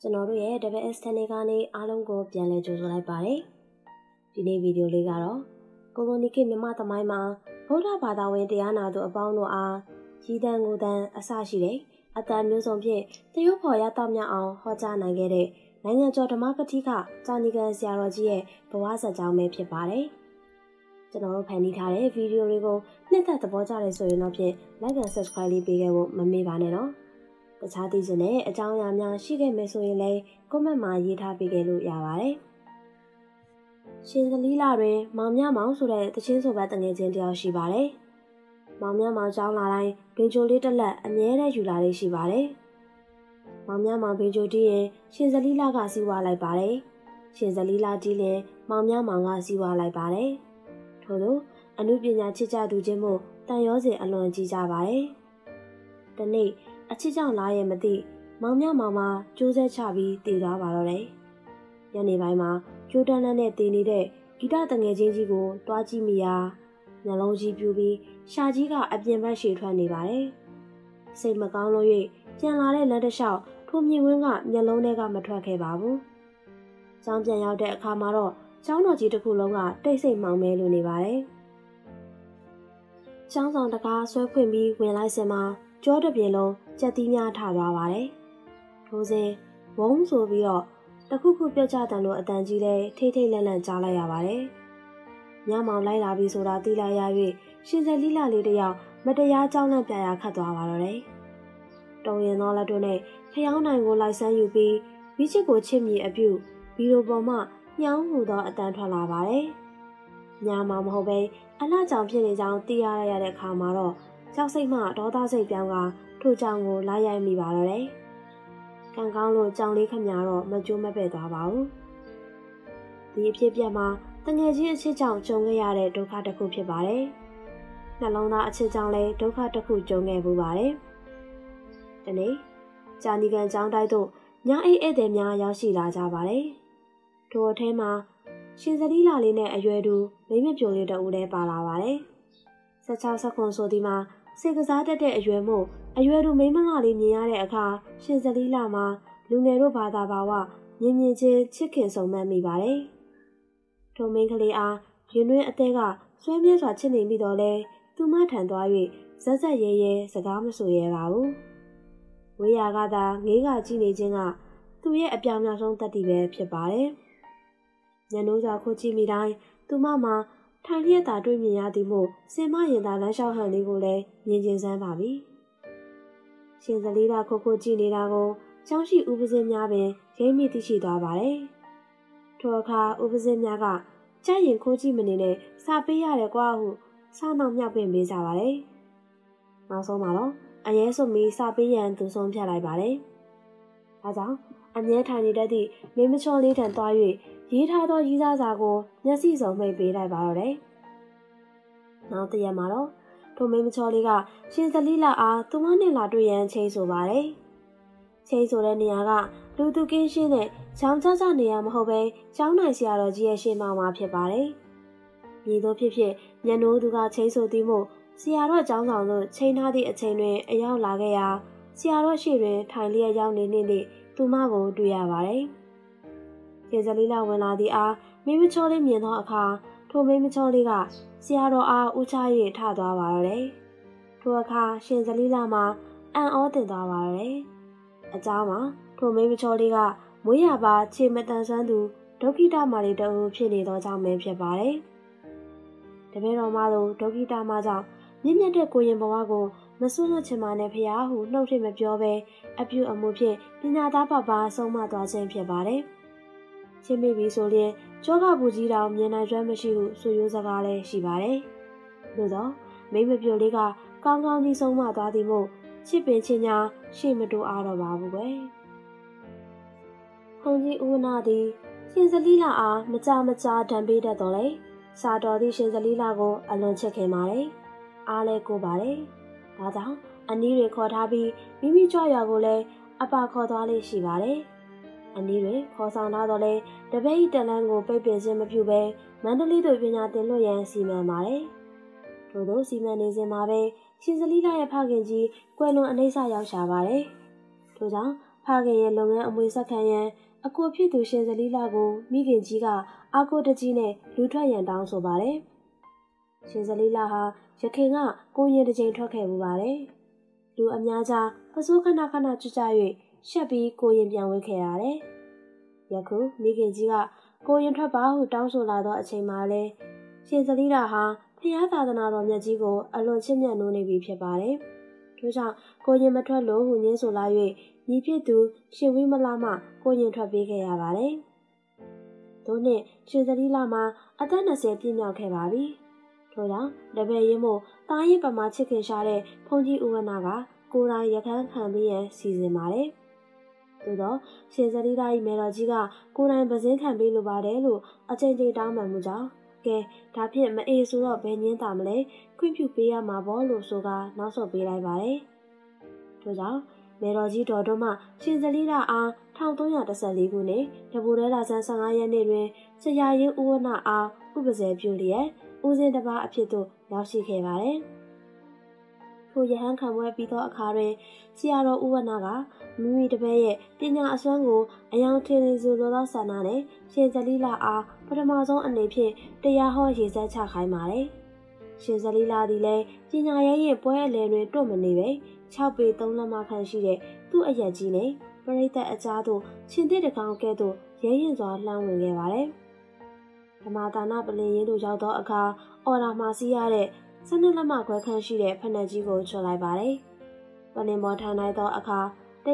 ကျွန်တော်တို့ရဲ့ WS Channel ကနေအားလုံးကိုပြန်လည်ကြိုဆိုလိုက်ပါတယ်။ဒီနေ့ဗီဒီယိုလေးကတော့ကိုလိုနီခေတ်မြန်မာသမိုင်းမှာဗုဒ္ဓဘာသာဝင်တရားနာသူအပေါင်းတို့အားရည်တန်ကိုတန်အစရှိတဲ့အတန်မျိုးစုံဖြင့်တရုတ်ဖော်ရတောက်မြောက်အောင်ဟောကြားနိုင်ခဲ့တဲ့နိုင်ငံကျော်ဓမ္မကတိကကြာနီကန်ဆရာတော်ကြီးရဲ့ဘဝဇာတ်ကြောင်းပဲဖြစ်ပါတယ်။ကျွန်တော်တို့ဖန်တီးထားတဲ့ဗီဒီယိုလေးကိုနှစ်သက်သဘောကျတယ်ဆိုရင်တော့ဖြင့် Like and Subscribe လေးပေးခဲ့ဖို့မမေ့ပါနဲ့နော်။တခြားသိချင်တဲ့အကြောင်းအရာများရှိခဲ့မယ်ဆိုရင်လည်း comment မှာရေးထားပေးခဲ့လို့ရပါတယ်။ရှင်ဇလီလာတွင်မောင်မြမောင်ဆိုတဲ့တချင်းဆိုဘတ်တငယ်ချင်းတယောက်ရှိပါတယ်။မောင်မြမောင်ကျောင်းလာတိုင်းဘင်ချိုလေးတစ်လက်အမြဲတမ်းယူလာလေးရှိပါတယ်။မောင်မြမောင်ဘင်ချိုတီးရင်ရှင်ဇလီလာကစီးဝါလိုက်ပါတယ်။ရှင်ဇလီလာတီးရင်မောင်မြမောင်ကစီးဝါလိုက်ပါတယ်။ထို့သောအနုပညာချစ်ကြသူချင်းမို့တန်ရောစင်အလွန်ကြီးကြပါတယ်။ဒီနေ့အချစ်ကြောင့်လားရဲ့မသိမောင်မြမောင်မှာကျိုးဆဲချပြီးတည်သွားပါတော့တယ်။ညနေပိုင်းမှာကျိုးတန်းတန်းနဲ့တည်နေတဲ့ဂီတတငယ်ချင်းကြီးကိုတွားကြည့်မိရာနှလုံးကြီးပြူပြီးရှာကြီးကအပြင်ဘက်ရှည်ထွက်နေပါတယ်။စိတ်မကောင်းလို့၍ပြန်လာတဲ့လက်တစ်လျှောက်ထိုမြင့်ဝင်းကမျက်လုံးထဲကမထွက်ခဲ့ပါဘူး။ကျောင်းပြန်ရောက်တဲ့အခါမှာတော့ကျောင်းတော်ကြီးတစ်ခုလုံးကတိတ်ဆိတ်မှောင်မဲလိုနေပါတယ်။ကျောင်းဆောင်တကားဆွဲဖွင့်ပြီးဝင်လိုက်စင်မှာကြောတစ်ပြေလုံးကြက်သီးများထသွားပါတယ်။ထိုစဉ်ဝုန်းဆိုပြီးတော့တခုခုပြုတ်ကျတယ်လို့အတန်ကြီးလဲထိတ်ထိတ်လန့်လန့်ကြားလိုက်ရပါတယ်။ညမောင်လိုက်လာပြီဆိုတာသိလိုက်ရ၍ရှင်ဇလီလာလေးတယောက်မတရားကြောက်လန့်ပြရာခတ်သွားပါတော့တယ်။တုံရင်သောလက်တို့နဲ့ဖျောင်းနိုင်ကိုလိုက်ဆန်းယူပြီးမိချစ်ကိုချစ်မြည်အပြုဗီဒီယိုပေါ်မှညောင်းမှုသောအတန်ထွက်လာပါတယ်။ညမောင်မဟုတ်ပဲအလှကြောင်ဖြစ်နေကြောင်းသိရတဲ့အခါမှာတော့ကြောက်စိတ်မှဒေါသစိတ်ပြောင်းကထိုကြောင်ကိုလာရိုက်မိပါတော့တယ်။ကံကောင်းလို့ကြောင်လေးခမညာတော့မကျိုးမပဲ့သွားပါဘူး။ဒီအဖြစ်ပြက်မှာတငယ်ချင်းအချစ်ကြောင့်ကြုံခဲ့ရတဲ့ဒုက္ခတစ်ခုဖြစ်ပါတယ်။နှလုံးသားအချစ်ကြောင့်လည်းဒုက္ခတစ်ခုကြုံခဲ့ပူပါတယ်။ဒီနေ့ဂျာနီကန်ကျောင်းတိုက်သို့ညအိတ်ဧည့်သည်များရောက်ရှိလာကြပါတယ်။ထိုအထဲမှာရှင်ဇလီလာလေးနဲ့အရွယ်တူမိမပြိုလေးတဦးလည်းပါလာပါတယ်။16-19ဆိုဒီမှာစိတ်ကစားတတ်တဲ့အရွယ်မို့အရွယ်တူမိမလာလေးမြင်ရတဲ့အခါရှင်ဇလီလာမှာလူငယ်တို့ဘာသာဘာဝမြင်မြင်ချင်းချစ်ခင်ဆုံမှတ်မိပါတယ်။ထိုမင်းကလေးအားရင်တွင်းအသေးကဆွဲမြဲစွာချစ်နေမိတော့လဲသူမထံသွား၍ဇက်ဇက်ရဲရဲစကားမဆိုရဲပါဘူး။ဝေးရာကသာငေးကကြည့်နေခြင်းကသူ့ရဲ့အပြောင်များဆုံးတတ်တည်ပဲဖြစ်ပါတယ်။ညနိုးစွာခိုးကြည့်မိတိုင်းသူမမှာထိုင်လျက်သာတွေ့မြင်ရသည်မို့စင်မရင်သာလမ်းလျှောက်ဟန်လေးကိုလည်းမြင်ကျင်စမ်းပါပြီ။ရှင်ဇလီလာခိုးကြည့်နေတာကိုကျောင်းရှိဥပဇင်းများပင်ရိပ်မိသိရှိသွားပါတယ်။ထိုအခါဥပဇင်းများကကြိုက်ရင်ခိုးကြည့်မနေနဲ့စာပေးရတယ်ကွာဟုစာနောက်မြောက်ပင်ပေးကြပါတယ်။နောက်ဆုံးမှာတော့အရဲစွမီစာပေးရန်သူဆုံးဖြတ်လိုက်ပါတယ်။ဒါကြောင့်အမြဲထိုင်နေတတ်သည့်မင်းမချောလေးထံသွား၍ရေးထားသောရေးစားစာကိုမျက်စိစုံမိတ်ပေးလိုက်ပါတော့တယ်။နောက်တစ်ရက်မှာတော့ထိုမင်းမချောလေးကရှင်ဇလီလာအားသူမနဲ့လာတွေ့ရန်ချိန်ဆိုပါတယ်။ချိန်ဆိုတဲ့နေရာကလူသူကင်းရှင်းတဲ့ချောင်းချနေရမဟုတ်ပဲကျောင်းနိုင်ဆရာတော်ကြီးရဲ့ရှေ့မှောက်မှာဖြစ်ပါတယ်။မြေတို့ဖြစ်ဖြစ်ညနိုးသူကချိန်ဆိုသည်မို့ဆရာတော်ကျောင်းဆောင်တို့ချိန်ထားသည့်အချိန်တွင်အရောက်လာခဲ့ရာဆရာတော်ရှေ့တွင်ထိုင်လျက်ရောက်နေနှင့်သူမကိုတွေ့ရပါတယ်။ရှင်ဇလီလာဝင်လာသည့်အားမင်းမချောလေးမြင်သောအခါထိုမင်းမချောလေးကဆရာတော်အားဦးချ၍ထသွားပါတော့တယ်။ထိုအခါရှင်ဇလီလာမှာအံ့ဩတင်သွားပါတော့တယ်။အကြောင်းမှာထိုမင်းမချောလေးကမွေးရပါခြေမတန်ဆွမ်းသူဒုက္ခိတမာရီတူဖြစ်နေသောကြောင့်ပဲဖြစ်ပါတယ်။တပည့်တော်မတို့ဒုက္ခိတမကြောင့်မြင့်မြတ်တဲ့ကိုရင်ဘဝကိုမဆွတ်လွတ်ချင်ပါနဲ့ဖရာဟုနှုတ်ထမပြောပဲအပြုအမူဖြင့်ပညာသားပပဆုံးမသွားခြင်းဖြစ်ပါတယ်။ချင်းမိပြီဆိုရင်ကြောကပူကြီးတော်မြင်နိုင်စွမ်းမရှိဟုဆိုရိုးစကားလည်းရှိပါတယ်။သို့သောမိမပြိုလေးကကောင်းကောင်းကြီးဆုံးမသွားသည်မို့ချစ်ပင်ချင်းညာရှေ့မတိုးအားတော့ပါဘူးကွယ်။ဟုံကြီးဦးနာသည်ရှင်ဇလီလာအားမကြဒံပေးတတ်တော်လေ။စာတော်သည့်ရှင်ဇလီလာကိုအလွန်ချစ်ခင်ပါတယ်။အားလည်းကိုပါတယ်။ဒါကြောင့်အနီးတွေခေါ်ထားပြီးမိမိကြွရွာကိုလည်းအပါခေါ်သွားလေးရှိပါတယ်။အနီးတွေခေါ်ဆောင်ထားတော့လဲတပည့်ဤတလန်းကိုပိတ်ပင်ခြင်းမပြုဘဲမန္တလေးသို့ပညာသင်လွှတ်ရန်စီမံပါတယ်။ထို့သောစီမံနေစဉ်မှာပဲရှင်ဇလီလာရဲ့ဖခင်ကြီးကွယ်လွန်အနိစ္စရောက်ရှာပါတယ်။ထို့ကြောင့်ဖဖခင်ရဲ့လုပ်ငန်းအမွေဆက်ခံရန်အကိုဖြစ်သူရှင်ဇလီလာကိုမိခင်ကြီးကအာကိုတကြီးနဲ့လူထွက်ရန်တောင်းဆိုပါတယ်။ရှင်ဇလီလာဟာရခင်ကကိုရင်တစ်ချိန်ထွက်ခဲ့မှုပါတယ်။လူအများကြားပစိုးခဏခဏကြွကြ၍ရှက်ပြီးကိုရင်ပြန်ဝဲခဲ့ရတယ်။ယခုမိခင်ကြီးကကိုရင်ထွက်ပါဟုတောင်းဆိုလာသောအချိန်မှာလဲရှင်ဇလီလာဟာဖျားသာသနာတော်မြတ်ကြီးကိုအလွန်ချစ်မြတ်နိုးနေပြီဖြစ်ပါတယ်။ထို့ကြောင့်ကိုရင်မထွက်လို့ဟုညင်းဆိုလာ၍ညီဖြစ်သူရှင်ဝိမလာမှကိုရင်ထွက်ပေးခဲ့ရပါတယ်။ထို့နှင့်ရှင်ဇလီလာမှာအသက်20ပြည့်မြောက်ခဲ့ပါပြီ။ထို့ကြောင့်တပည့်ရင်းမို့တာရင်ပမာချစ်ခင်ရှာတဲ့ဖုန်ကြီးဦးဝနာကကိုယ်တိုင်ရခန်းခံပေးရန်စီစဉ်ပါတယ်။သို့သောရှင်ဇလီလာ၏မေတော်ကြီးကကိုယ်တိုင်ပစင်းခံပေးလိုပါတယ်လို့အချိန်ချင်းတောင်းပန်မှုကြောင့်ကဲဒါဖြင့်မအေးဆိုတော့ဘယ်ညင်းတာမလဲခွင့်ပြုပေးရမှာပေါ့လို့ဆိုကနောက်ဆုတ်ပေးလိုက်ပါတယ်။ထို့ကြောင့်မေတော်ကြီးတော်တို့မှရှင်ဇလီလာအား1314ခုနှစ်တပူရဲလာဆန်း15ရက်နေ့တွင်ဆရာရင်းဦးဝနအားဥပဇေပြုလျက်ဦးစင်းတစ်ပါးအဖြစ်သို့ရောက်ရှိခဲ့ပါတယ်။ထိုရဟန်းခံပွဲပြီးသောအခါတွင်ဆရာတော်ဦးဝနကမိမိတပည့်ရဲ့ပညာအစွမ်းကိုအယောင်ထင်နေစုလိုသောဆန္ဒနဲ့ရှင်ဇလီလာအားပထမဆုံးအနေဖြင့်တရားဟောရေးစက်ချခိုင်းပါတယ်။ရှင်ဇလီလာသည်လည်းပညာရေးရဲ့ပွဲအလယ်တွင်တွတ်မနေပဲ6ပေ3လက်မခန့်ရှိတဲ့သူ့အရက်ကြီးနဲ့ပရိသတ်အကြားသို့ရှင်သစ်တကောင်ကဲ့သို့ရဲရင်စွာလှမ်းဝင်ခဲ့ပါတယ်။ဓမ္မဒါနပလင်ရင်တို့ရောက်သောအခါအော်ဒါမှာစီးရတဲ့12လက်မခွဲခန့်ရှိတဲ့ဖနက်ကြီးကိုချွတ်လိုက်ပါတယ်။ပလင်ပေါ်ထိုင်လိုက်သောအခါ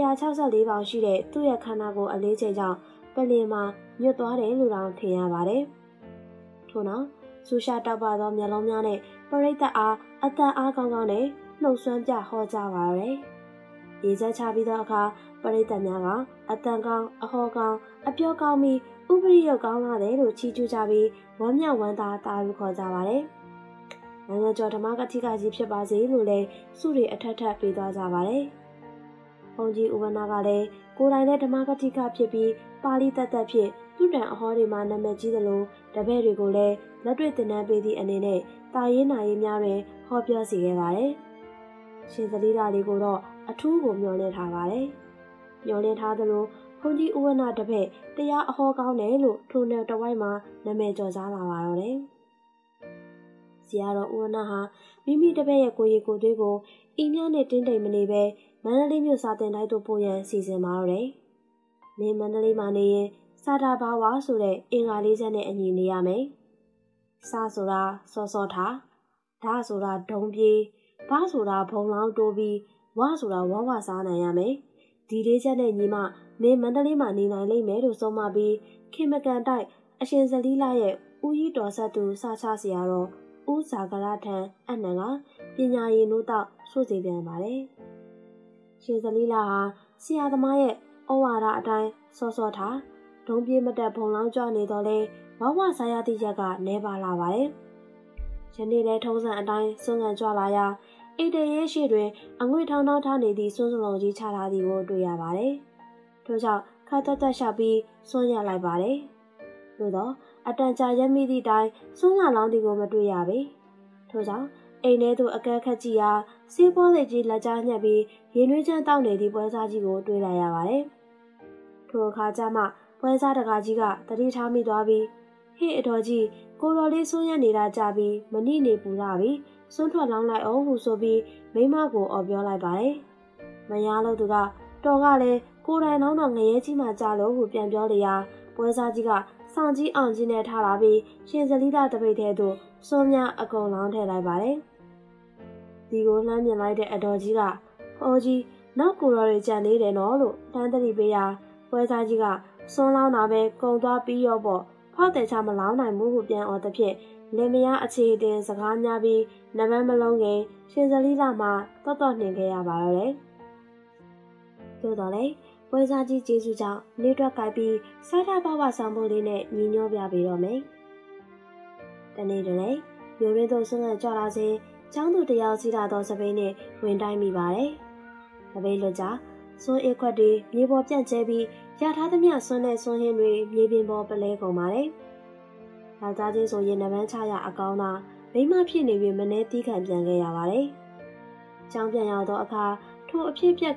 164ပေါင်ရှိတဲ့သူ့ရဲ့ခန္ဓာကိုယ်အလေးချိန်ကြောင့်ပလင်မှာညွတ်သွားတယ်လို့တောင်ထင်ရပါတယ်။ထို့နောက်ဆူရှာတောက်ပသောမျက်လုံးများနဲ့ပရိသတ်အားအတန်အားကောင်းကောင်းနဲ့နှုတ်ဆွမ်းပြဟောကြားပါရယ်။ရေစက်ချပြီးသောအခါပရိသတ်များကအတန်ကောင်းအဟောကောင်းအပြောကောင်းပြီးဥပရိယကောင်းလာတယ်လို့ချီးကျူးကြပြီးဝမ်းမြောက်ဝမ်းသာတာယူခေါ်ကြပါရယ်။နိုင်ငံကျော်ဓမ္မကတိကကြီးဖြစ်ပါစေလို့လည်းဆုတွေအထက်ထပ်ပေးသွားကြပါရယ်။ဘုန်းကြီးဥပနာကလည်းကိုယ်တိုင်လည်းဓမ္မကတိကဖြစ်ပြီးပါဠိတတ်ဖြင့်သူတန်အဟောတွေမှာနာမည်ကြီးသလိုတပည့်တွေကိုလည်းလက်တွေ့သင်တန်းပေးသည့်အနေနဲ့တာရေးနာရေးများတွင်ဟောပြောစီခဲ့ပါတယ်။ရှင်ဇလီလာလေးကိုတော့အထူးကိုမျှော်လင့်ထားပါတယ်။မျှော်လင့်ထားသလိုဘုန်းကြီးဥဝနာတပည့်တရားအဟောကောင်းတယ်လို့ထိုနယ်တဝိုက်မှာနာမည်ကျော်ကြားလာပါတော့တယ်။ဆရာတော်ဥဝနာဟာမိမိတပည့်ရဲ့ကိုယ်ရည်ကိုယ်သွေးကိုအိမ်များနဲ့တင်းတိမ်မနေပဲမန္တလေးမြို့စာတင်တိုင်းသို့ပို့ရန်စီစဉ်ပါတော့တယ်။မင်းမန္တလေးမှာနေရင်စာတာဘာဝဆိုတဲ့အင်္ဂါလေးချက်နဲ့အညီနေရမယ်။စာဆိုတာစောစောထားဓာဆိုတာဒုံပြေးဘာဆိုတာဘုံလောင်းတိုးပြီးဝဆိုတာဝဝစားနိုင်ရမယ်။ဒီလေးချက်နဲ့ညီမမင်းမန္တလေးမှာနေနိုင်လိမ့်မယ်လို့ဆုံးမပြီးခင်မကန်တိုက်အရှင်ဇလီလာရဲ့ဦးကြီးတော်ဆက်သူစာချဆရာတော်ဦးဇာကရထံအနံကပညာရည်နိုးတော့ဆိုစီပြန်ပါတယ်။ရှင်ဇလီလာဟာဆရာသမားရဲ့ဩဝါဒအတိုင်းစောစောထားဒုံပြေးမတက်ဘုံလောင်းကြွနေတော့လဲဝဝစားရသည့်ရက်ကနေပါလာပါတယ်။ယနေ့လည်းထုံးစံအတိုင်းစွန့်ကန်ကြွလာရာအိတ်တရဲရှိတွင်အငွေထောင်းထောင်းထားနေသည့်စွန်းစလုံးကြီးချထားသည်ကိုတွေ့ရပါတယ်။ထို့ကြောင့်ခတ်သက်ရှောက်ပြီးစွန့်ရလိုက်ပါတယ်။သို့သောအတန်ကြာရက်မိသည့်တိုင်စွန့်လာလောင်းသည်ကိုမတွေ့ရပေ။ထို့ကြောင့်အိမ်ထဲသို့အကဲခတ်ကြည့်ရာစေးပေါ်လေးကြီးလက်ကြားညှက်ပြီးရင်နှွေးချမ်းတောက်နေသည့်ပွဲစားကြီးကိုတွေ့လိုက်ရပါတယ်။ထိုအခါကျမှပွဲစားတကာကြီးကတတိထားမိသွားပြီးဟေ့အတော်ကြီးကိုတော်လေးစွန့်ရနေတာကြပြီးမနိနေပူလာပြီးစွန့်ထွက်လောင်းလိုက်အောင်ဟုဆိုပြီးမိမကိုအော်ပြောလိုက်ပါတယ်။မယားလို့သူကတော်ကလည်းကိုယ်တိုင်လောင်းတော့ငရဲကြီးမှကြာလို့ဟုပြန်ပြောလေရာပွဲစားကြီးကစောင့်ကြီးအောင်ကြီးနဲ့ထားလာပြီးရှင်ဇလီလာတပိတ်ထဲသို့စွန့်များအကုန်လောင်းထည့်လိုက်ပါတယ်။ဒီကိုလှမ်းမြင်လိုက်တဲ့အတော်ကြီးကဟောကြီးနောက်ကိုတော်တွေကြံသေးတယ်နော်လို့တန်းတတိပေးရာပွဲစားကြီးကစွန့်လောင်းတာပဲကုံသွားပြီးရောပေါ့ဖောက်တဲ့ချမလောင်းနိုင်ဘူးဟုပြန်អော်သဖြင့်လင်မယားအခြေတင်စကားများပြီးနဗန်းမလုံးခင်ရှင်ဇလီလာမှာတော့နှင်ခဲ့ရပါတော့တယ်။သို့တော်လည်းပွဲစားကြီးကျေးဇူးကြောင့်နေတွက်ကြိုက်ပြီးစားတာဘဝဆောင်ဖို့လေးနဲ့ညီညွတ်ပြပေးတော့မယ်။တနေ့တည်းမျိုးရင်းတို့ဆွမ်းကကြွလာစဉ်ကျောင်းသူတယောက်စီးလာသောစပိန်နဲ့ဝင်တိုင်းမိပါတယ်။စပိန်လွတ်ကြစွန်းအိခွက်တွေမြေပေါ်ပြန့်ကျဲပြီးရထားသမျှစွန်းတဲ့စွန်းဟင်းတွေမြေပြင်ပေါ်ပလဲကုန်ပါတယ်။ယောက်ျားချင်းဆိုရင်နဗန်းချရအကောင်းသာမိမဖြစ်နေပြီးမနှဲတီးခံပြန်ခဲ့ရပါတယ်။ကျောင်းပြန်ရောက်သောအခါထိုအဖြစ်ပြက်ကို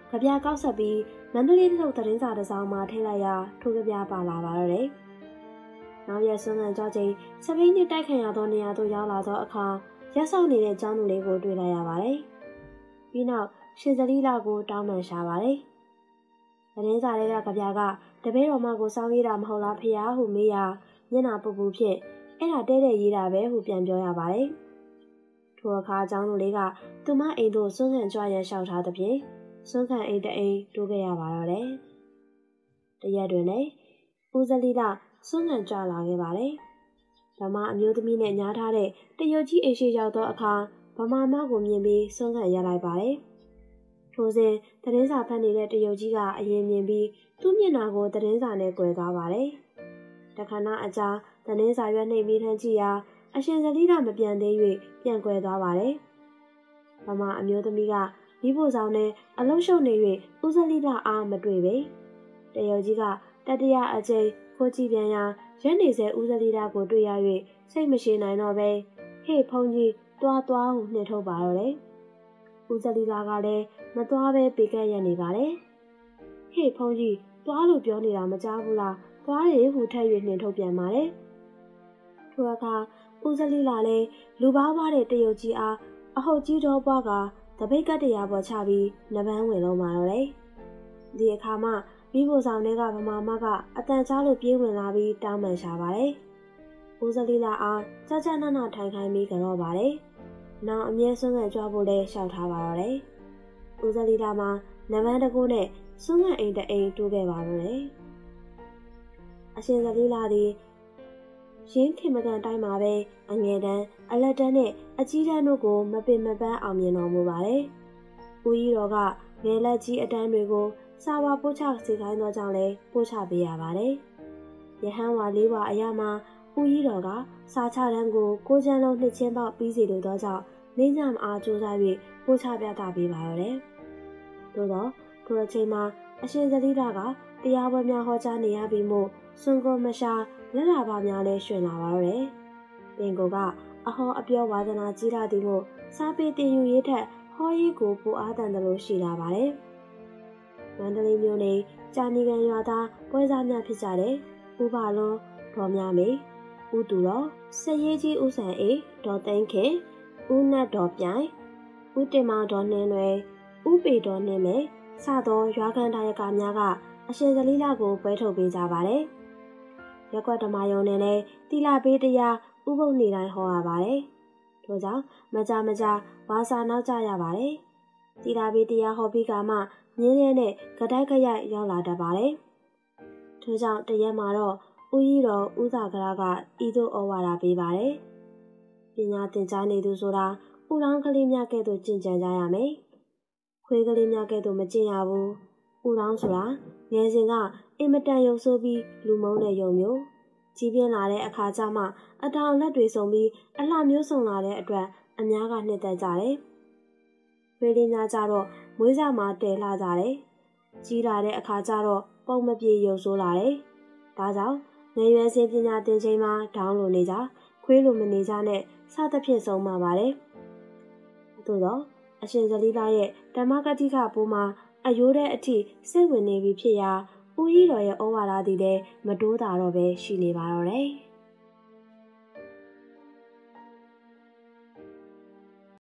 ကပြားကောက်ဆက်ပြီးမန္တလေးထုတ်သတင်းစာတစ်စောင်မှာထည့်လိုက်ရာထိုကပြားပါလာပါတော့တယ်။နောက်ရက်ဆွမ်းခံကြချိန်စပိန်နဲ့တိုက်ခံရသောနေရာသို့ရောက်လာသောအခါရက်ဆောက်နေတဲ့ကျောင်းသူလေးကိုတွေ့လိုက်ရပါတယ်။ပြီးနောက်ရှင်စလီလာကိုတောင်းပန်ရှာပါတယ်။သတင်းစာတွေကကပြားကတပည့်တော်မကိုစောင်းရေးတာမဟုတ်လားဖေဟာဟုမေးရာမျက်နှာပူပူဖြင့်အဲ့ဒါတဲ့ရေးတာပဲဟုပြန်ပြောရပါတယ်။ထိုအခါကျောင်းသူလေးကသူမအိမ်သို့ဆွမ်းခံကြွရန်လျှောက်ထားသဖြင့်ဆွမ်းခံအိမ်တအိမ်တိုးခဲ့ရပါတော့တယ်။တရက်တွင်လည်းဦးစလီလာဆွမ်းခံကြွလာခဲ့ပါတယ်။ဗမာအမျိုးသမီးနဲ့ညားထားတဲ့တရုတ်ကြီးအိမ်ရှိရောက်သောအခါဗမာမကိုမြင်ပြီးဆွမ်းခံရလိုက်ပါတယ်။ထိုစဉ်သတင်းစာဖတ်နေတဲ့တရုတ်ကြီးကအရင်မြင်ပြီးသူ့မျက်နှာကိုသတင်းစာနဲ့꿰သွားပါတယ်။တခဏအကြာသတင်းစာရွက်နှိပ်ပြီးထမ်းကြည့်ရာအရှင်စလီလာမပြန်သေး၍ပြန်꿰သွားပါတယ်။ဗမာအမျိုးသမီးကမိဖို့ဆောင်နဲ့အလုံးရှုံနေ၍ဦးစလီလာအားမတွေ့ပေ။တရုတ်ကြီးကတတိယအကြိမ်ခိုးကြည့်ပြန်ရာရက်နေစေဦးစလီလာကိုတွေ့ရ၍စိတ်မရှိနိုင်တော့ပဲဟေ့ဖုန်းကြီးသွားဟုနှင်ထုတ်ပါတော့တယ်။ဦးစလီလာကလည်းမသွားပဲပေကက်ရက်နေပါတယ်။ဟေ့ဖုန်းကြီးသွားလို့ပြောနေတာမကြားဘူးလားသွားရဟုထက်၍နှင်ထုတ်ပြန်ပါတယ်။ထိုအခါဦးစလီလာလည်းလူပါးွားတဲ့တရုတ်ကြီးအားအဟုတ်ကြီးတော်ပွားကတပိတ်ကတရားပေါ်ချပြီးနပန်းဝင်လုံးမာတော့တယ်။ဒီအခါမှမိဖို့ဆောင်တွေကဗမာမကအတန်ချလို့ပြေးဝင်လာပြီးတောင်းပန်ရှာပါတယ်။ဦးစလီလာအားကြကြနနထိုင်ခိုင်းပြီးကြော့ပါတယ်။နောက်အမြဲဆွမ်းခံကြွဖို့လည်းရှောက်ထားပါတော့တယ်။ဦးစလီလာမှာနပန်းတကူနဲ့ဆွမ်းခံအိမ်တအိမ်တိုးခဲ့ပါတော့တယ်။အရှင်စလီလာသည်ရင်းခင်မကန်တိုင်းမှာပဲအငယ်တန်းအလက်တန်းနဲ့အကြီးတန်းတို့ကိုမပင်မပန်းအောင်မြင်တော်မူပါတယ်။ဦးကြီးတော်ကငယ်လက်ကြီးအတန်းတွေကိုစာဝါပို့ချစေခိုင်းသောကြောင့်လည်းပို့ချပေးရပါတယ်။ရဟန်းဝါ၄ဝါအရာမှာဦးကြီးတော်ကစာချတန်းကိုကိုချမ်းလုံးနှစ်ချင်းပေါက်ပြီးစီလိုသောကြောင့်နေညမအားကြိုးစား၍ပို့ချပြသပေးပါတော့တယ်။သို့သောထိုအချိန်မှာအရှင်စလီလာကတရားပွဲများဟောကြားနေရပြီးမို့စွန်ကိုမရှာလက်လာပါများလဲရှင်လာပါတော့တယ်။ပင်ကိုကအဟောအပြောဝါဒနာကြီးလာသည်မို့စားပေတင်ယူရေးထက်ဟောရေးကိုပိုအားတန်တယ်လို့ရှိလာပါတယ်။မန္တလေးမြို့နယ်ကြာနီကန်ရွာသားပွဲစားများဖြစ်ကြတဲ့ဦးပါလွန်ဒေါ်မြမေဦးသူတော်စရေးကြီးဦးဆန်အေးဒေါ်သိန်းခင်ဦးနတ်ဒေါ်ပြိုင်ဦးတင်မောင်ဒေါ်နှင်းလွယ်ဦးပေဒေါ်နှင်းမဲစသောရွာခံဒါယကများကအရှင်စလီလာကိုပွဲထုတ်ပေးကြပါတယ်။ရက်ကွက်ဓမ္မယုံနဲ့လည်းတီလာပေးတရားဥပုပ်နေတိုင်းဟောရပါတယ်။ထို့ကြောင့်မကြဝါစာနောက်ကြရပါတယ်။တီလာပေးတရားဟောပြီးကမှမြင်းရဲနဲ့ကတိုက်ခရိုက်ရောက်လာတတ်ပါတယ်။ထို့ကြောင့်တရက်မှာတော့ဦးကြီးတော်ဦးသာကရကဤသို့ဩဝါဒပေးပါတယ်။ပညာသင်ကြားနေသူဆိုတာဥလောင်းကလေးများကဲ့သို့ကျင့်ကြံကြရမယ်။ခွေးကလေးများကဲ့သို့မကျင့်ရဘူး။ဥလောင်းဆိုတာငယ်စဉ်ကအင်မတန်ရုပ်ဆိုးပြီးလူမုန်းတဲ့ယုံမျိုးကြီးပြင်းလာတဲ့အခါကျမှအတောင်လက်တွေစုံပြီးအလှမျိုးစုံလာတဲ့အတွက်အများကနှစ်သက်ကြတယ်။ခွေးလေးများကြတော့မွေးစားမှာတဲလှကြတယ်။ကြီးလာတဲ့အခါကျတော့ပုံမပြေရုပ်ဆိုးလာတယ်။ဒါကြောင့်ငယ်ရွယ်စဉ်ပညာသင်ချိန်မှာဒေါင်းလိုနေကြခွေးလိုမနေကြနဲ့စသဖြင့်ဆုံးမှာပါတယ်။သို့တော့အရှင်စလီလာရဲ့ဓမ္မကတိကပိုးမှာအယိုးတဲ့အထိစိတ်ဝင်နေပြီဖြစ်ရာဦးကြီးတော်ရဲ့ဩဝါဒသည်လည်းမတိုးတာတော့ပဲရှိနေပါတော့တယ်။